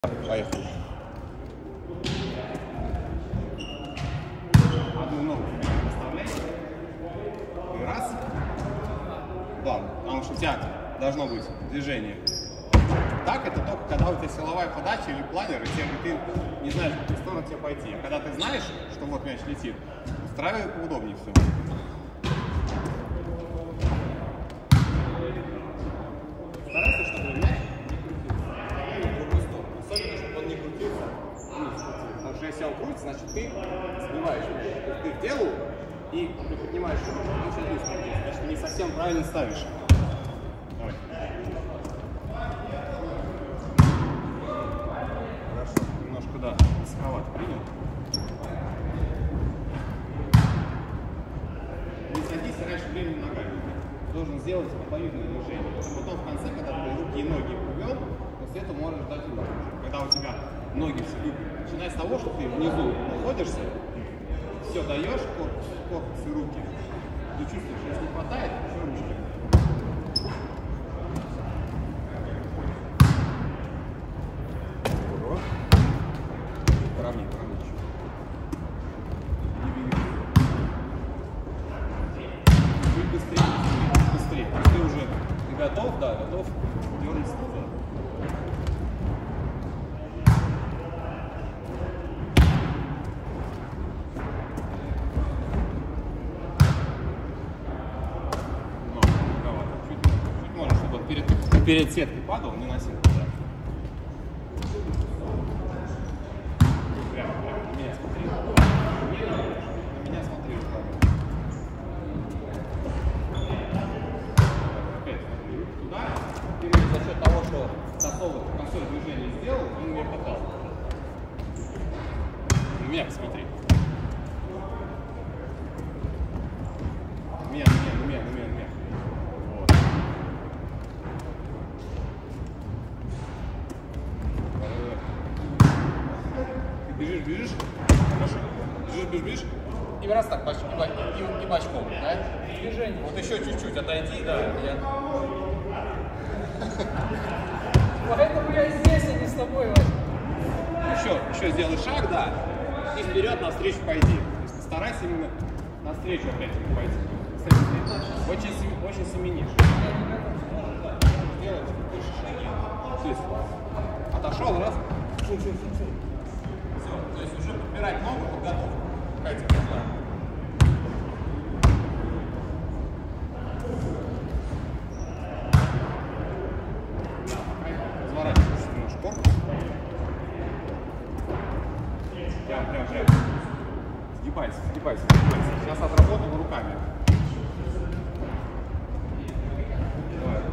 Поехали. Одну ногу выставляйте. И раз. Да, потому что у тебя должно быть движение. Так это только когда у тебя силовая подача или планер, и ты не знаешь, в какую сторону тебе пойти. А когда ты знаешь, что вот мяч летит, устраивай поудобнее все. Старайся, чтобы мяч не крутился в другую сторону. Особенно, чтобы он не крутился вниз. Потому что если он крутится, значит ты сбиваешь мяч. То есть ты вделал и приподнимаешь руку, он сейчас вниз крутится. Значит, ты не совсем правильно ставишь. Давай. Хорошо. Немножко, да, низковато принял. Не садись раньше времени ногами. Должен сделать обоюдное движение. А потом в конце, когда ты руки и ноги увел, после этого можешь ждать руки. Когда у тебя ноги все выпрямлены. Начиная с того, что ты внизу находишься, все даешь, корпус и руки. Ты чувствуешь, если не хватает, все ручки. Поравни. Чуть быстрее. Ты уже готов, да, готов дернуться назад. Чуть можно, чтобы перед сеткой падал, не носил туда. Прямо, на меня смотри. На меня смотри руками. Опять туда. И за счет того, что консоль движения сделал, он мне попал. На меня посмотри. На меня. Вот. Ты бежишь. Хорошо. Бежишь. И раз так, и бочком, да? Движение. Вот еще чуть-чуть отойди, да. Поэтому я здесь, а не с тобой. Еще сделай шаг, да. И вперед навстречу пойди. То есть старайся именно навстречу опять пойти. Очень семенишь. Сделать больше шаги. То есть отошел, раз. Все. То есть уже подбирать ногу, готов. Катя, пошла. Разворачиваешь немножко корпус. Прям. Сгибайся. Сейчас отработал руками. Давай.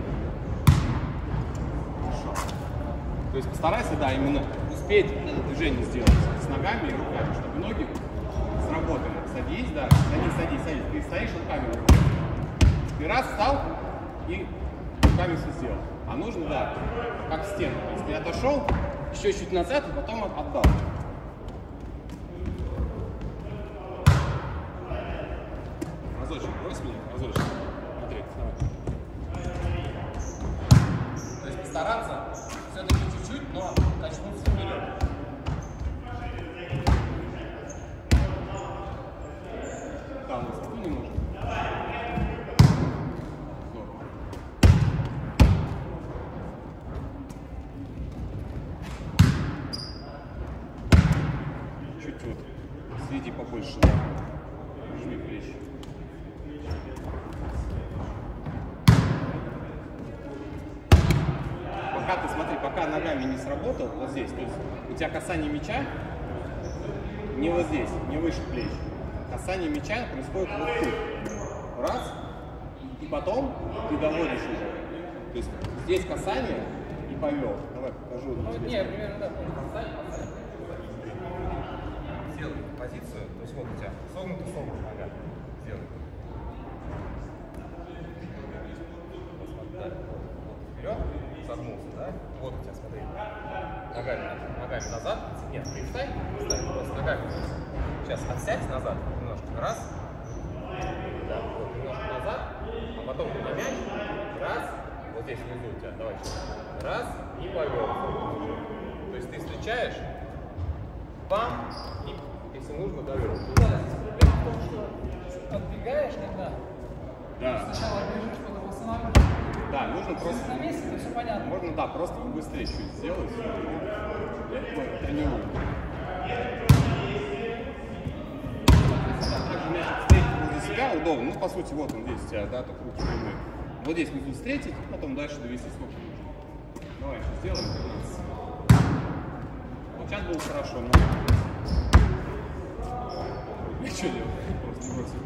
Хорошо. То есть постарайся, да, именно успеть это движение сделать с ногами и руками, чтобы ноги сработали. Садись, да. Садись. Ты стоишь руками. Ты раз встал и руками все сделал. А нужно, да, как в стену. То есть ты отошел, еще чуть назад, и потом отдал. Разочек, брось меня, разочек. Смотри, давай. То есть постараться все-таки чуть-чуть, но качнуться вперед. Да, на высоту немножко. Здорово. Чуть вот сведи побольше, да. Жми плечи. Пока ногами не сработал, вот здесь, то есть у тебя касание мяча не вот здесь, не выше плеч. Касание мяча происходит вот тут. Раз, и потом ты доводишь уже. То есть здесь касание и повел. Давай покажу. Не, примерно, да. Сделай позицию, то есть вот у тебя согнута нога. Сделай. Вперед, согнулся, да? Вот у тебя, смотри. Ногами назад. Нет, встань, просто ногами. Сейчас отсядь назад немножко. Раз. Да, вот, немножко назад. А потом ты на мяч. Раз. Вот здесь внизу у тебя. Давай. Раз. И повел. То есть ты встречаешь, бам, и если нужно, давай. Да, здесь проблема в том, что отбегаешь иногда. Да. Сначала бежишь, потом восстанавливаешь. Да, нужно просто... На месте, это все понятно. Можно, да, просто побыстрее чуть сделать. Я тренирую. Также мяч встретить возле себя удобно. Ну, по сути, вот он здесь у тебя, да, так руки прямые. Вот здесь внизу встретить, потом дальше довести сколько нужно. Давай еще сделаем 15. Вот сейчас было хорошо, но... Я что делаю? Просто не бросил.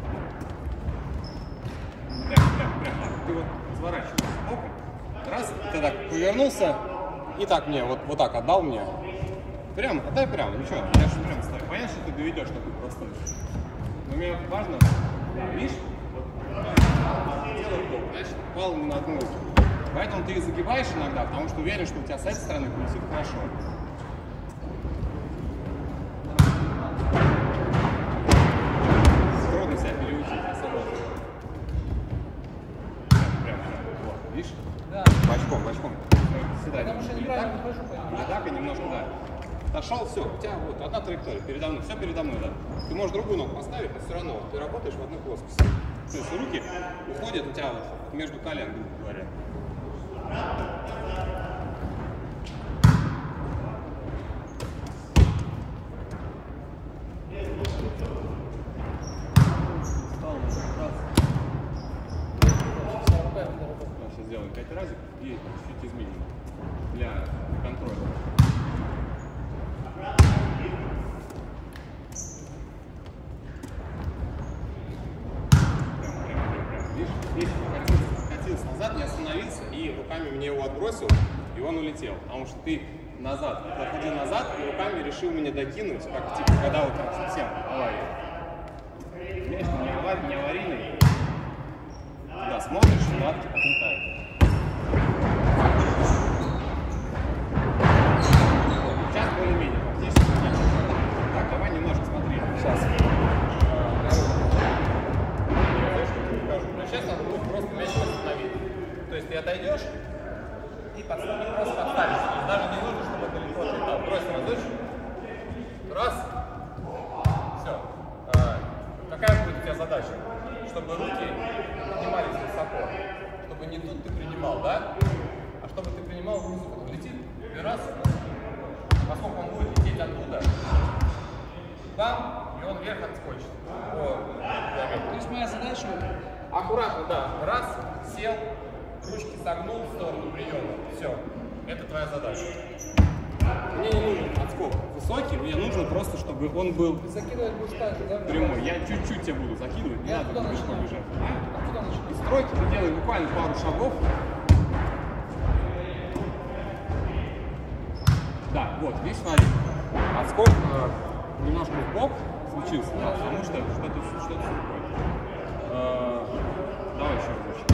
Прям. Ты вот сворачиваешься боком. Раз, ты так повернулся, и так мне, вот так отдал мне. Прям, отдай прямо, ничего, я же прям ставлю. Понятно, что ты доведешь такой простой. Но мне важно, видишь, вот, делай бок, значит, пал не на одну руку. Поэтому ты загибаешь иногда, потому что уверен, что у тебя с этой стороны полетит хорошо. Трудно себя переучить, особо. Прям, вот, видишь? Да. Бочком. Седай. Потому что я неправильно выхожу, понимаешь? Или так, и немножко, да. Отошел, все, у тебя вот одна траектория передо мной, все передо мной, да. Ты можешь другую ногу поставить, но все равно ты работаешь в одной плоскости. То есть руки уходят у тебя вот между колен, грубо говоря. Сейчас сделаем 5 разик и чуть изменим для контроля. Видишь, здесь катился назад, не остановился и руками мне его отбросил, и он улетел. Потому что ты назад, заходил назад и руками решил меня докинуть, как типа, когда вот там совсем авария. Конечно, не аварийный. Да, смотришь, да, отлетает. Сейчас более-менее, практически. Так, давай немножко смотри. Сейчас. Сейчас надо будет просто мяч остановить. То есть ты отойдешь и просто подставишь. То есть даже не нужно, чтобы далеко отлетал. Брось разочек. Раз. Все. Какая будет у тебя задача? Чтобы руки поднимались высоко. Чтобы не тут ты принимал, да? А чтобы ты принимал внизу. Потом летит и раз. Поскольку он будет лететь оттуда, бам, и он вверх отскочит. То есть моя задача... Аккуратно, да. Раз, сел, ручки согнул в сторону приема. Все. Это твоя задача. Мне не нужен отскок высокий, мне нужно просто, чтобы он был Закидывать будешь так же, да? прямой. Я чуть-чуть тебя буду закидывать, не надо бежать. Откуда начинать? Из стройки ты делаешь буквально пару шагов. Да, вот, здесь смотри. Отскок немножко в бок случился, да, потому что что-то с рукой. Давай еще разочек.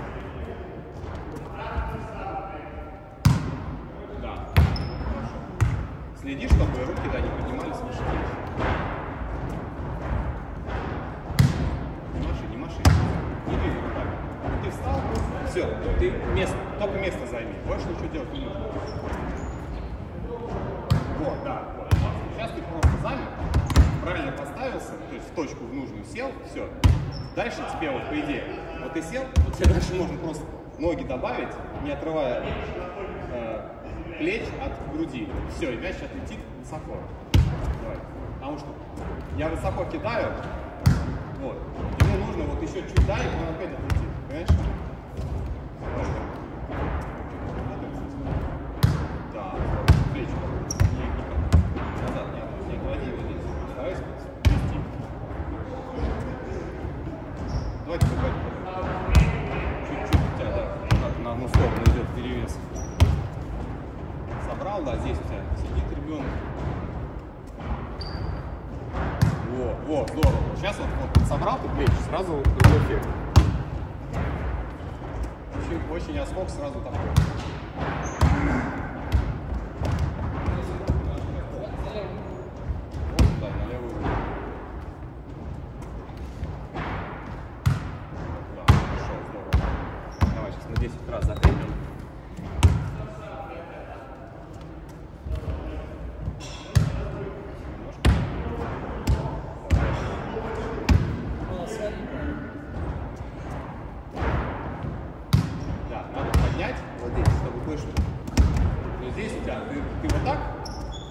Да, хорошо. Следи, чтобы руки, да, не поднимались выше плеч. Не маши. Не двигай руками. Ты встал, все, ты только место займи. Больше ничего делать не нужно. Вот, да, вот. Сейчас ты просто замер, правильно поставился, то есть в точку в нужную сел, все. Дальше тебе вот по идее, вот ты сел, вот тебе дальше нужно просто ноги добавить, не отрывая плеч от груди. Все, и мяч отлетит высоко. Давай. Потому что я высоко кидаю, вот. Ему нужно вот еще чуть дай, и он опять отлетит. Понимаешь? Да, плечи. Назад не отводи, вот здесь. Старайся вести. Давайте добавим. Чуть-чуть у тебя, да, как на одну сторону идет перевес. Собрал, да, здесь у тебя сидит ребенок. Во, здорово. Сейчас вот собрал ты плечи, сразу другой эффект. Очень отскок сразу такой. Вот, да, на левую руку. Да, хорошо, здорово. Давай сейчас на 10 раз закрепим.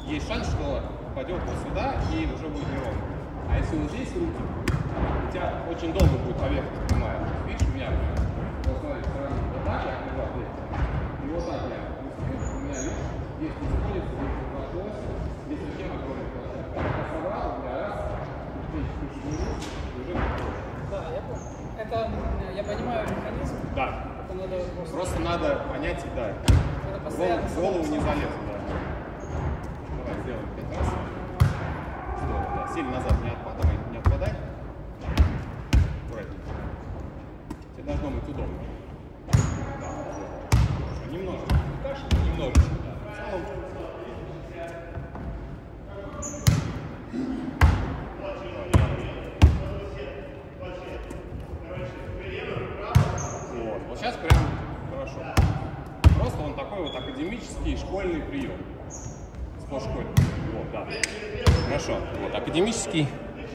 есть шанс, что упадет вот сюда и уже будет неровно. А если вот здесь руки, у тебя очень долго будет поверхность прямая. Видишь, у меня, вот смотри, вот так я лежал здесь, и вот так я пустил, у меня, видишь, здесь не сходится, здесь не прошлось, здесь совсем огромный площадь. Я собрал, у меня раз, здесь вниз, и уже прошлось. Да, я понял. Это, я понимаю механизм. Да. Это надо Просто надо понять, да. Это постоянно В голову не залезу, да. Давай сделаем 5 раз. Здорово, да. Сильно назад не отпадай. Аккуратненько. Тебе должно быть удобно. Да, здорово. Немножечко. Немножечко, да. В целом. Вот сейчас прям хорошо. Просто он такой вот академический школьный прием. Спортшкольный. Вот, да. Хорошо. Вот, академический